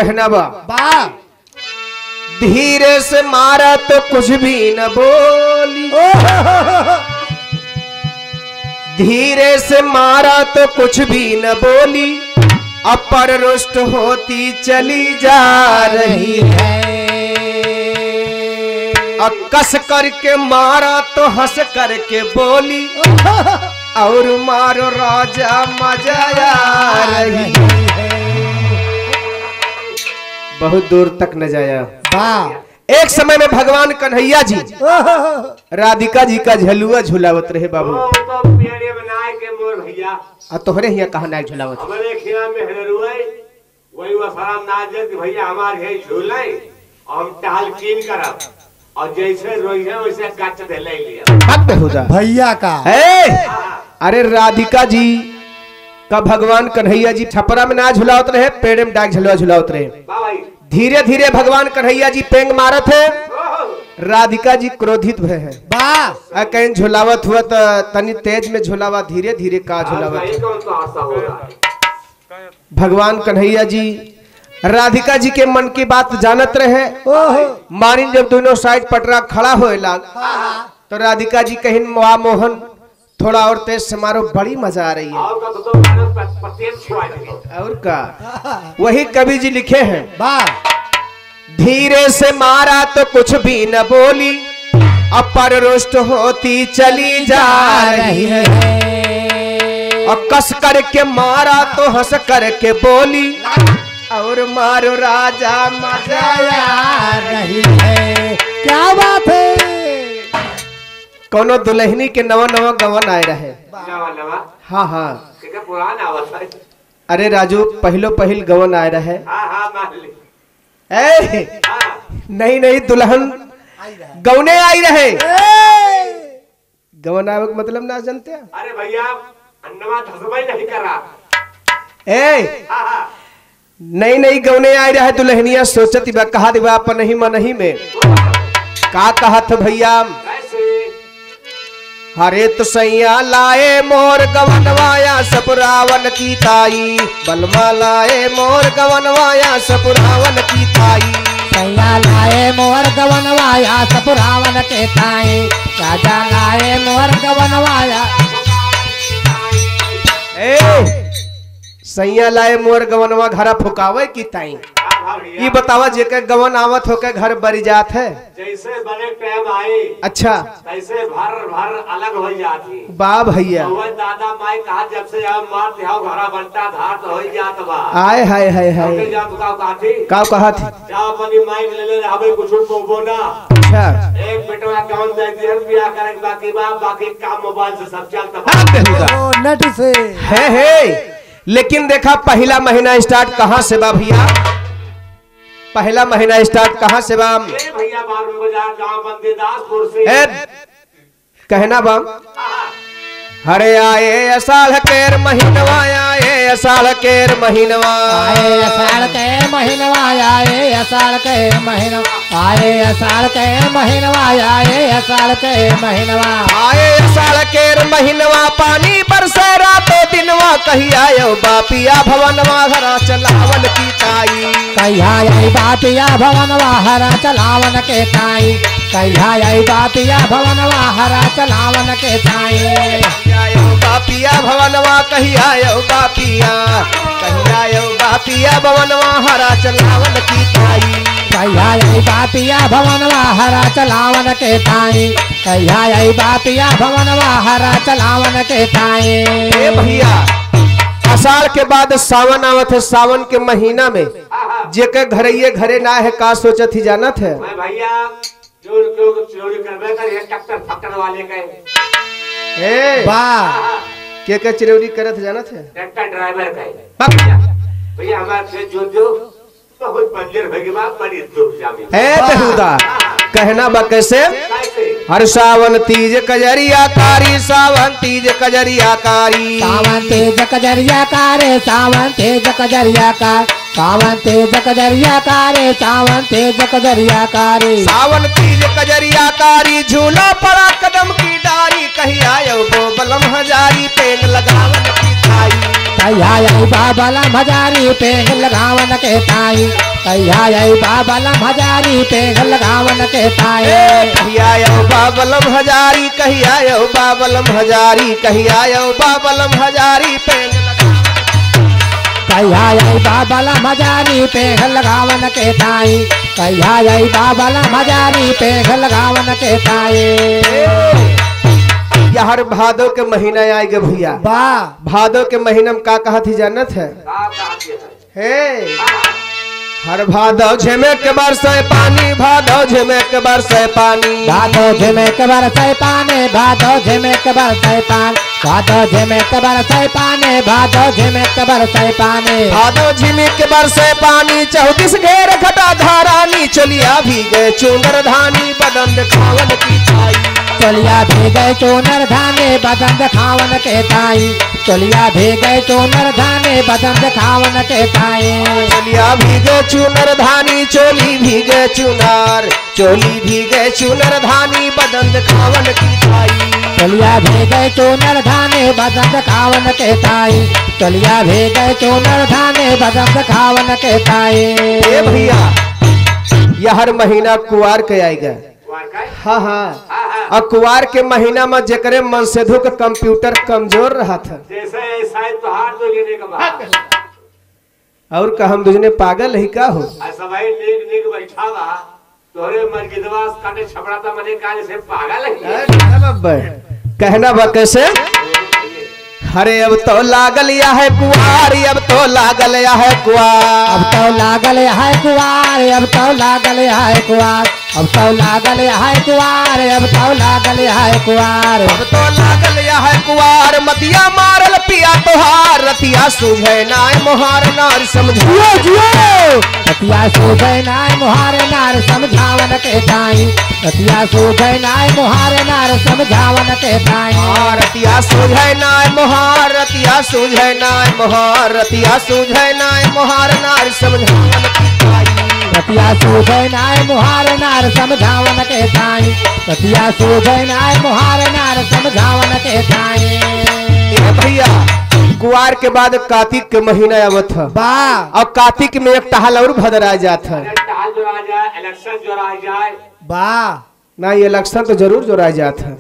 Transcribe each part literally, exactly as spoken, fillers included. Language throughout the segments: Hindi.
कहना बा बा धीरे से मारा तो कुछ भी न बोली, धीरे से मारा तो कुछ भी न बोली, अपर रुष्ट होती चली जा रही है। और कस करके मारा तो हंस करके बोली, और मारो राजा मजा आ रही है। बहुत दूर तक न जाया। एक समय में भगवान कन्हैया जी राधिका जी का झलुआ झुलावत रहे बाबू। आ तोहरे हिया कहा ना झुलावत हमारे खिया में हररुए वही वसराम नाजे कि भैया हमारे है झूले हम टाल कीन करब और जैसे रोई है वैसे गाच दे ले लिया। बात बेहुदा भैया का ए अरे राधिका जी का भगवान कन्हैया जी छपरा में ना झुलावत रहे, पेड़ में डाक झलुआ झुलावत रहे। धीरे धीरे भगवान कन्हैया जी पेंग मारत है, राधिका जी क्रोधित भय है। बा कहीं झुलावत हुआ तो तनी तेज में झुलावा, धीरे धीरे का झुलावत। भगवान कन्हैया जी राधिका जी के मन की बात जानत रहे। मारिन जब दोनों साइड पटरा खड़ा होए लाग तो राधिका जी कहीं वाह मोहन थोड़ा और तेज से मारो, बड़ी मजा आ रही है। और का वही कवि जी लिखे हैं बा धीरे से मारा तो कुछ भी न बोली, अपर रुष्ट होती चली जा रही है। और कस करके मारा तो हंस करके बोली, और मारो राजा मजा आ रही है। क्या बात है। कोनो दुल्हनी के नवा नवा गवन आए रहे। हाँ हाँ अरे राजू पहलो पहल गवन आए रहे। ए नहीं नहीं दुल्हन गवने आई रहे। गवन आवे का मतलब ना जानते हैं? अरे भैया अन्नवा धसबाई नहीं करा। ए नहीं नहीं गवने आई रहे दुल्हनिया सोचत बा कहा दिबा अपन नहीं मन नहीं में का कहा था भैया। हरे तो सैया लाए मोर गवनवाया सपुरावन की ताई, बलमा लाए मोर गवनवाया सपुरावन की ताई। सैया लाए मोर गवनवाया सपुरावन के ताई, राजा लाए मोर गवनवाया। ए सैया लाए मोर गवनवा घरा फुकावे की ताई। ये बतावा जेके गवन आवत होके घर बरी जात है। जैसे बड़े टाइम आए अच्छा तैसे भर भर अलग हो जाती। बा भैया दादा माई कहा जब से अब मार हाउ घरा बनता धार तो हो जात बा। आए हाय हाय हाय जा तो का कहा थी का कहा थी जा अपनी माई ले ले हमें कुछ को बोना। अच्छा एक बेटवा कौन दे दिया बियाह करे बाकी बा बाकी काम मोबाइल से सब चलता। ओ नट से है है लेकिन देखा पहला महीना स्टार्ट कहाँ से बा भैया? पहला महीना स्टार्ट कहाँ से बा? भैया बाबू बाजार गांव बंदीदासपुर से। कहना बा हरे आए असाल केर महीनवा आए असाल केर महीनवा आए असाल के महीनवा आए असाल के महीनवा आए असाल के महीनवा आए असाल के महीनवा आए असाल केर महीनवा पानी बरसे रातों दिनवा कही आयो बापिया भवनवा घरा चलावन की ताई। कहिया आई बापिया भवनवा हरा चलावन के ताई, कहिया आई बापिया भवनवा हरा चलावन के ताई। आयो बापिया भवनवा कही आयो बापिया कही आयो बापिया भवनवा हरा चलावन की ताई। कहिया आई बापिया भवनवा हरा चलावन के ताई, कहिया आई बापिया भवनवा हरा चलावन के ताई। ए भैया आषाढ़ के बाद सावन आवत है। सावन के महीना में जेके घरे घरे ना है का सोचत ही जानत है भैया जो जो चोरी करबे कर एक ट्रैक्टर फक्कर वाले के ए बा के के चिरौरी करत जानत है? ट्रैक्टर ड्राइवर का भैया हमारे से जो जो बहुत बंजर भगवा बड़ी दुख जामी। ए बेहुदा कहना बा कैसे? हर सावन तीज कजरिया कारी सावन तीज कजरिया कारी सावन तेज कजरिया कारे सावन तेज कजरिया का सावन तेज कजरिया कारे सावन तेज कजरिया कारी सावन तीज कजरिया कारी झूला पड़ा कदम की डारी कही आयो वो बलम हजारी पेन लगावन की थाई। कहिया आई बाबलम हजारी पेग लगावन के ताई कहिया आई बाबलम हजारी पेग लगावन के ताई कहिया आयो बाबलम हजारी कहिया आयो बाबलम हजारी कहिया आयो बाबलम हजारी पेड़ कहिया आई बाबलम हजारी पेग लगावन के ताई कहिया आई बाबलम हजारी पेग लगावन के ताई। यार भादो के महीना आएगा भैया। वाह भादो के महीना में का कहा थी जानत है? का कहते हैं हे हर भादो झिमे के बरसे पानी भादो झिमे के बरसे पानी भादो झिमे के बरसे पानी भादो झिमे के बरसे पानी भादो झिमे के बरसे पानी भादो झिमे के बरसे पानी भादो झिमे के बरसे पानी चौतीस घेर घटा धारानी चलिया भी गए चुनर धानी बदन दिखावन की ताई चलिया भेगे चोनर धाने बदन दिखावन के ताई चलिया भेगे चोनर धाने बदन दिखावन के ताई चलिया भीगे चुनर धानी चोली भीगे चुनार चोली भीगे चुनर धानी बदन दिखावन की ताई चलिया भेगे चोनर धाने बदन दिखावन के ताई चलिया भेगे चोनर धाने बदन दिखावन के ताई। ए भैया यह हर महीना कुआर के आएगा। कुआर का हाँ हाँ हाँ हाँ और कुआर के महीना में जेकरे मन से धुक कंप्यूटर कमजोर रहा था जैसे शायद तो हाथ दो लेने का बात और का हम दुजने पागल ही का हो ऐसा भाई नीक नीक बैठा बा तोरे मर्गिदवा काटे छपड़ा था मने काले से पागल है कहना बा कैसे अरे अब तो लागल या है कुआर अब तो लागल या है कुआर अब तो लागल है कुआर अब तो लागल है कुआर अब तो लागल है कुआर अब तो लागल है कुआर अब तो लागल या है कुआर मतिया मारल पिया तोहार रतिया सूझे नाय मोहार नार समझियो जियो रतिया सूझे नाय मोहार नार समझावन के ताई रतिया सूझे नाय मोहार नार समझावन के ताई रतिया सूझे नाय मोहार रतिया सूझे नाय मोहार रतिया सूझे नाय मोहार नार समझावन की ताई रतिया सूझे नाय मोहार नार समझावन के ताई रतिया सूझे नाय मोहार नार समझावन के ताई। ए भैया कुआर के बाद कार्तिक के महीना आवत है वाह और कार्तिक में एक टहल और भदरा जात है टाल जो आ जाए इलेक्शन जो आ जाए वाह ना ये इलेक्शन तो जरूर जोड़ा जात है।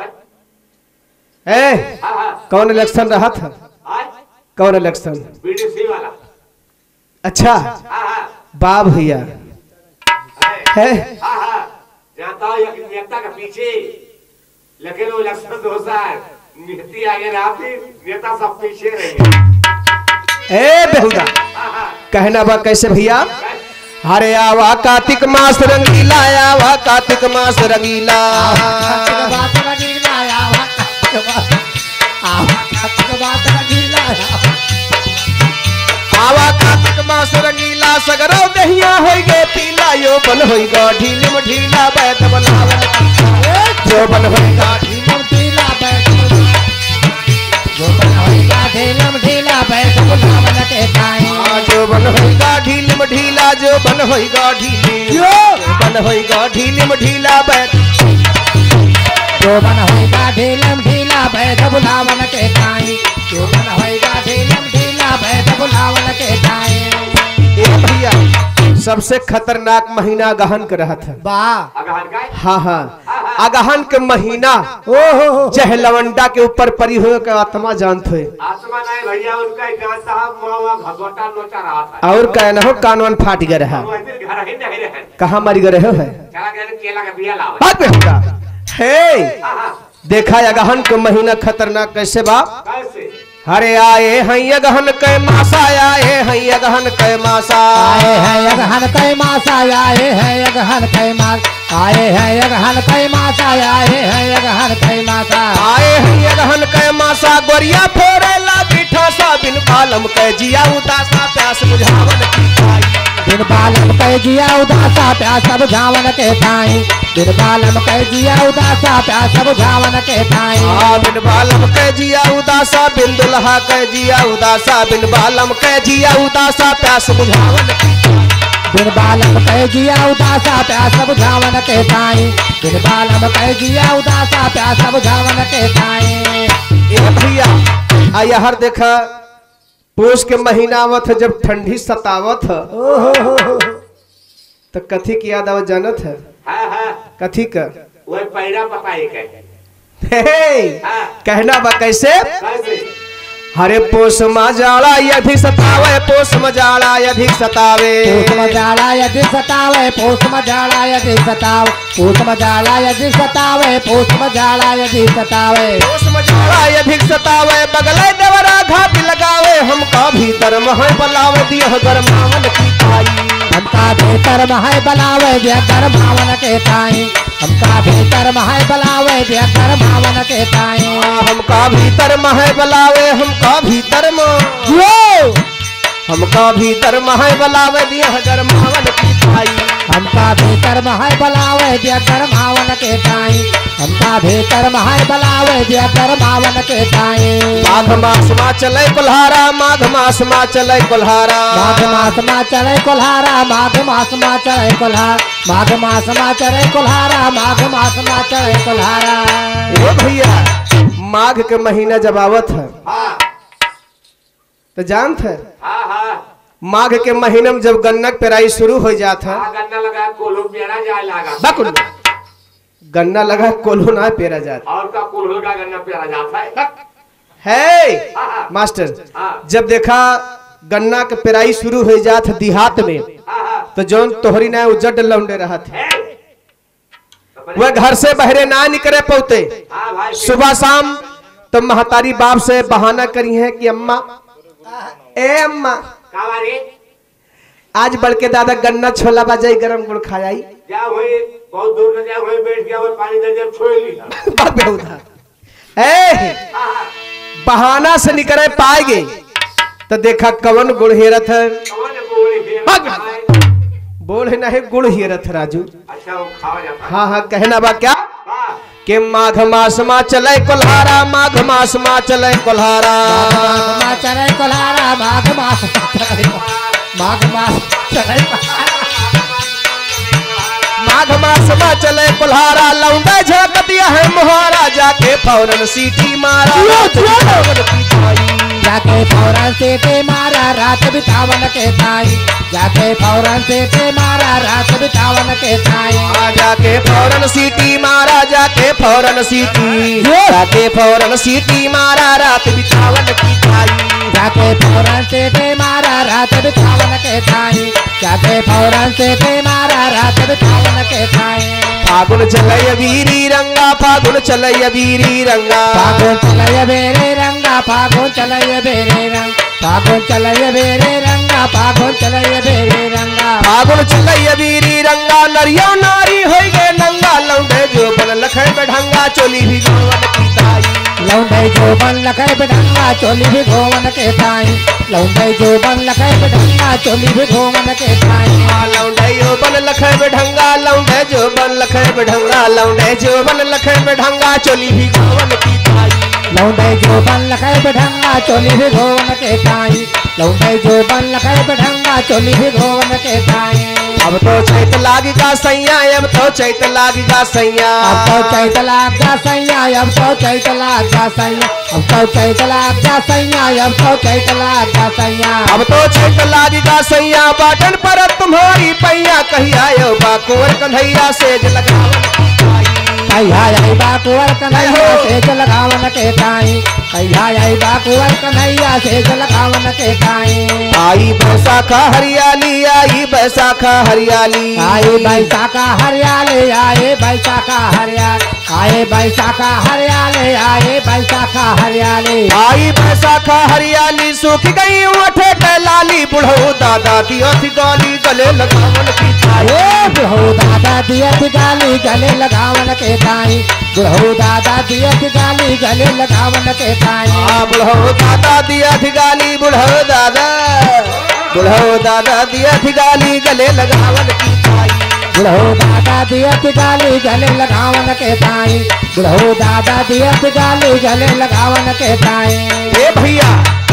ए हाँ हाँ कौन इलेक्शन रहा था आज कौन इलेक्शन बीडीसी वाला अच्छा हाँ हाँ बा भैया है हाँ हाँ जानता हूँ एक नेता के पीछे लेकिन वो इलेक्शन दो साल नीति आगे रहा थी नेता सब पीछे रहे ए बेहुदा हाँ हाँ कहना बा कैसे भैया हरे आवा कार्तिक मास रंगीला आवा कार्तिक मास रंगीला बात रंगीला आवा कार्तिक बात रंगीला आवा कार्तिक मास रंगीला सगरो दहिया होई गे पीला यो बन होई गा ढीलम ढीला बैठ बनावन जो बन होई गा ढीलम ढीला बैठ जो बन होई गा ढीलम ढीला बैठ बनावन के ताई जो बन होई गा ढीलम ढीला जो बन होई गा ढीली जो बन होई गा ढीलम ढीला बैठ जो बन होई गा ढीलम ढीला बैठ बुलावन के ताई जो बन होई गा ढीलम ढीला बैठ बुलावन के ताई। ए भैया सबसे खतरनाक महीना गहन के रहा था वाह अगहन का हाँ हाँ अगहन के महीना ओ हो हो चाहे लवंडा के ऊपर परी हो के आत्मा जानत हो आत्मा नहीं भैया उनका गांव साहब मुआ भगवटा नोचा रहा था और कहना हो कानवन फाट गए रहा वो इधर घर ही नहीं रहे कहाँ मर गए हो है चला गया केला का बिया लावा बात में होगा हे हाँ हाँ देखा अगहन के महीना खतरनाक कैसे बाप कैसे हरे आए हैं अगहन के मासा आए हैं अगहन के मासा आए हैं अगहन कै मासा आए हैं अगहन कै मास आए हैं अगहन कै मासा आए हैं अगहन कै मासा आए हैं अगहन के मासा गोरिया फोरेला बिठा सा बिन पालम के जिया उदासा प्यास बुझावन की ताई बिन बालम कै जिया उदासा प्यास बुझावन के ताई बिन बालम कै जिया उदासा प्यास बुझावन के ताई आ बिन बालम के जिया उदासा बिन दुल्हा के जिया उदासा बिन बालम के जिया उदासा प्यास बुझावन की बिन बालम कै जिया उदासा प्यास बुझावन के ताई बिन बालम कै जिया उदासा प्यास बुझावन के ताई। ए भैया आ यहर देखा पोष के महीना आवत है जब ठंडी सतावत है तो कथी की याद आवत जानत है? हाँ हाँ कथी का? वही पैरा पपाई के हे, हाँ कहना बा कैसे? कैसे हरे पोष मजाड़ा यदि सतावे पोष मजाड़ा यदि सतावे पोष मजाला यदि सतावे पोष मजाला यदि सतावे पोष मजाला यदि सतावे पोष मजाला यदि सतावे पोष मजाड़ा यदि सतावे बगले देवरा घाट लगावे हमका भीतर मह बलावे दियह गरमावन की ताई हमका भीतर मह बलावे दिया गरमावन के ताई हमका भीतर मह बलावे दिया गरमावन के ताई हमका भीतर मह बलावे हमका भीतर में हमका भीतर मह बलावे दियह गरमावन की ताई हमका भीतर मह बलावे दिया गरमावन के ताई हमका भीतर मह बलावे दिया गरमावन के ताई माघ मास मा चले कुल्हारा माघ मास मा चले कुल्हारा माघ मास मा चले कुल्हारा माघ मास मा चले कुल्हारा माघ मास मा चले कुल्हारा माघ मास मा चले कुल्हारा ओ भैया माघ के महीना जब आवत है हाँ तो जानत है हाँ हाँ माघ के महीने में जब गन्नक पेराई शुरू हो जात है हाँ गन्ना लगा कोल्हू पेड़ा जाए लगा बकुल गन्ना लगा कोल्हू ना पेरा जात और का कोल्हू का गन्ना पेड़ा जाता है है हाँ हाँ मास्टर हाँ जब देखा गन्ना के पेराई शुरू हो जात है देहात में हाँ हाँ तो जौन तोहरी ना उजट लौंडे रहत है है। वह घर से बहरे ना निकले पौते हाँ भाई सुबह शाम तो महतारी बाप से बहाना करी है कि अम्मा ए अम्मा का बारी आज बड़के दादा गन्ना छोला बाजाई गरम गुड़ खाई जा हुई बहुत दूर न जा हुई बैठ गया वो पानी दे जब छोड़ ली बाप बेहुदा ए हाँ हाँ बहाना से निकले पाएगे तो देखा कवन गुड़ हेरत है कौन बोली है भाग। बोले नहीं गुड़ हेरत है राजू अच्छा वो खावा जाता है हाँ हाँ कहना बा क्या हाँ के माघ मास मा चले कुल्हारा माघ मास मा चले कुल्हारा माघ मास चले कुल्हारा माघ मास माघ मास चले माघ मास मा चले कुल्हारा लौंडा झकतिया है मुहारा जाके फौरन सीटी मारा जाके फौरन सीटी मारा रात बितावन के ताई जाके फौरन सीटी मारा रात बितावन के ताई आ जाके फौरन सीटी मारा जाके फौरन सीटी जाके फौरन सीटी मारा रात बितावन की ताई जाके फौरन सीटी मारा रात बितावन के ताई जाके फौरन सीटी मारा रात बितावन के ताई फागुन चलय वीरी रंगा फागुन चलय वीरी रंगा फागुन चलय बेरे रंगा फागुन चलय बेरे रंग फागुन चलय बेरे रंगा फागुन चलय बेरे रंगा फागुन चलय वीरी रंगा नरिया नारी होई गे नंगा लौंडे जो बन लखै बेढंगा चोली भी गोवन की ताई लौंडे जो बन लखै बेढंगा चोली भी गोवन के ताई लौंडे जो बन लखै बेढंगा चोली भी गोवन के ताई आ लौंडे जो बन लखै बेढंगा लौंडे जो बन लखै बेढंगा लौंडे जो बन लखै बेढंगा चोली भी गोवन की ताई लौंडे जो बन लखै बेढंगा चोली भी गोवन के ताई लौंडे जो बन लखै बेढंगा चोली भी गोवन के ताई अब तो चैत लागिगा सैया अब तो चैत लागिगा सैया अब तो चैत लागा सैया अब तो चैत लागा सैया अब तो चैत लागा सैया अब तो चैत लागा सैया अब तो चैत लागिगा सैया बाटन पर तुम्हारी पैया कहिया आयो बाकोर कन्हैया सेज लगावन की ताई कहिया आई बाकुवर कन्हैया सेज लगावन के ताई कहिया आई बाकुवर कन्हैया सेज लगावन के ताई आई बैसाखा हरियाली आई बैसाखा हरियाली आए बैसाखा हरियाले आए बैसाखा हरियाले आए बैसाखा हरियाले आए बैसाखा हरियाले आई बैसाखा हरियाली सूख गई उठे के लाली बुढ़ऊ दादा की अथी गाली गले लगावन की ताई ए बुढ़ऊ दादा दियत गाली गले लगावन के ताई बुढ़ऊ दादा दियत गाली गले लगावन के ताई आ बुढ़ऊ दादा दिया थी गाली बुढ़ऊ दादा बुढ़ऊ दादा दिया थी गाली गले लगावन की ताई बुढ़ऊ दादा दियत गाली गले लगावन के ताई बुढ़ऊ दादा दियत गाली गले लगावन के ताई ए भैया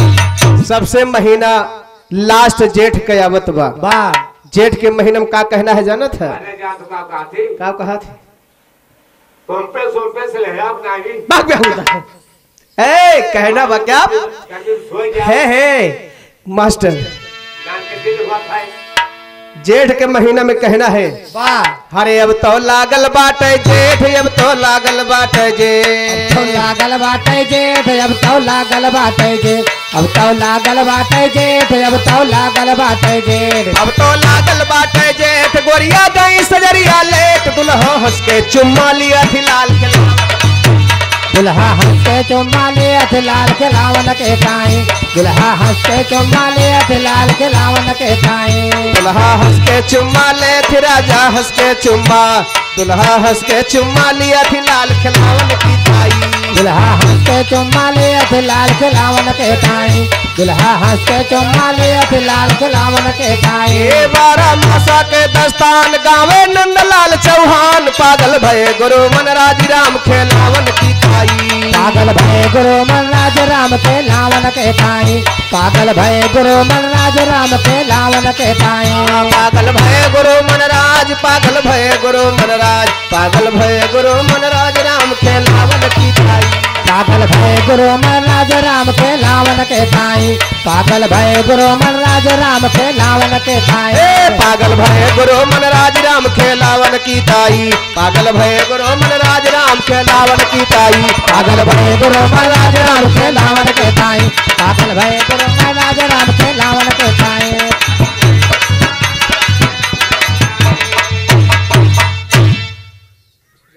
सबसे महीना लास्ट जेठ के आवत बा वाह जेठ के महीने में का कहना है जानत है अरे जा तो का कहा थी का कहा थे सोमपे सोमपे से ले आप नागी बाग बेहुदा है कहना बा क्या कहते सोई जा है है मास्टर गान के दिल हुआ था जेठ के महीना में कहना है वाह अरे अब तो लागल बाटे जेठ अब तो लागल बाटे जेठ तो लागल बाटे जेठ अब तो लागल बाटे जेठ अब तो लागल बाटे जेठ अब तो लागल बाटे जेठ अब तो लागल बाटे जेठ गोरिया गई सजरिया लेट दुल्हा हंस के चुम्मा लिया थी लाल के दुल्हा हंस के चुम्मा ले अथ लाल के लावन के ताई दुल्हा हंस के चुम्मा ले अथ लाल के लावन के ताई दुल्हा हंस के चुम्मा ले थी राजा हंस के चुम्मा दुल्हा हंस के चुम्मा लिया थी लाल खिलावन की ताई दुल्हा हंस के चुम्मा ले अथ लाल के लावन के ताई दुल्हा हंस के चुम्मा ले अथ लाल के लावन के ताई ये बारह मासा के दस्तान गावे नंदलाल चौहान पागल भये गुरु मनराज राम खेलावन की ताई पागल भय गुरु मनराज राम के लावन के ताई पागल भय गुरु मनराज राम के लावन के ताई पागल भय गुरु मनराज पागल भय गुरु मनराज पागल भय गुरु मनराज राम खेलावन की ताई पागल भय गुरु मनराज राम के लावन के ताई पागल भय गुरु मनराज राम के लावन के ताई ए पागल भय गुरु मनराज राम खेलावन की ताई पागल भय गुरु मनराज राम खेलावन की ताई पागल भय गुरु मनराज राम के लावन के ताई पागल भय गुरु मनराज राम के लावन के ताई